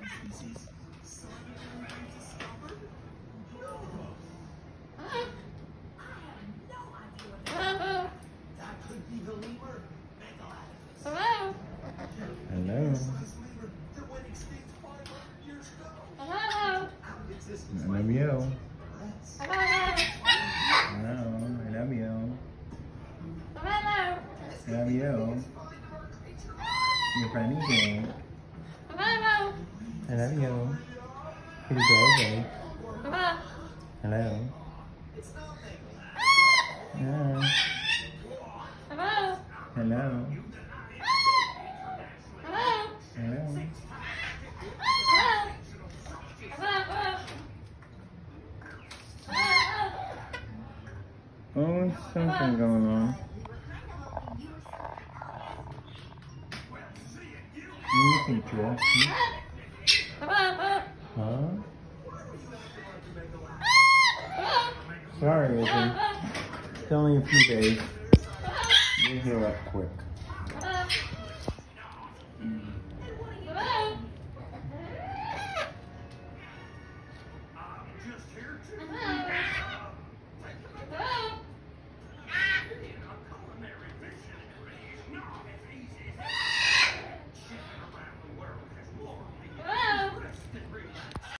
Hello. Hello. Hello. I love you. Hello. Hello. I love you. Hello. I love you. You're funny, Jane. Hello. I love you. Pretty baby. Hello. Hello. Hello. Hello. Hello. Hello. Hello. Oh, something going on. You think, Joel? Huh? Sorry, Izzy. It's only a few days. You'll heal up quick.